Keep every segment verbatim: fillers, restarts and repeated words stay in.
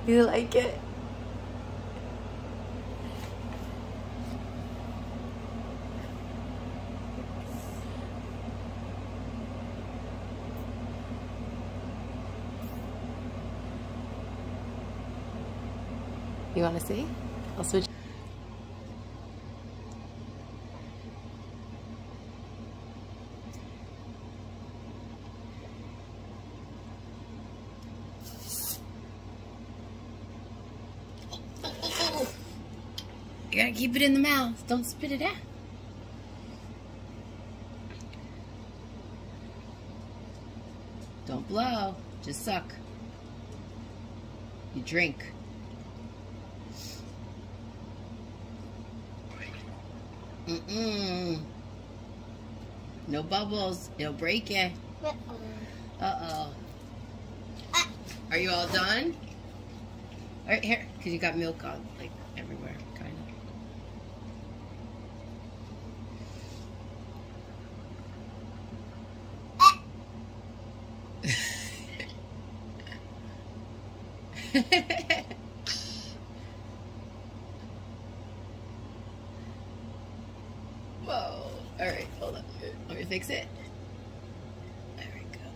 You like it? You want to see? I'll switch. You gotta keep it in the mouth. Don't spit it out. Don't blow. Just suck. You drink. Mm-mm. No bubbles. It'll break you. Uh-oh. Are you all done? All right, here. Because you got milk on, like, everywhere, kind of. Whoa. Alright, hold on. Let me fix it. There we go.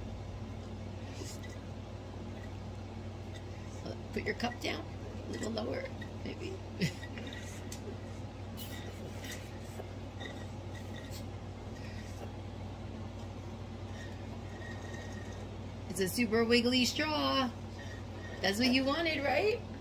Put your cup down. A little lower, maybe. It's a super wiggly straw. That's what you wanted, right?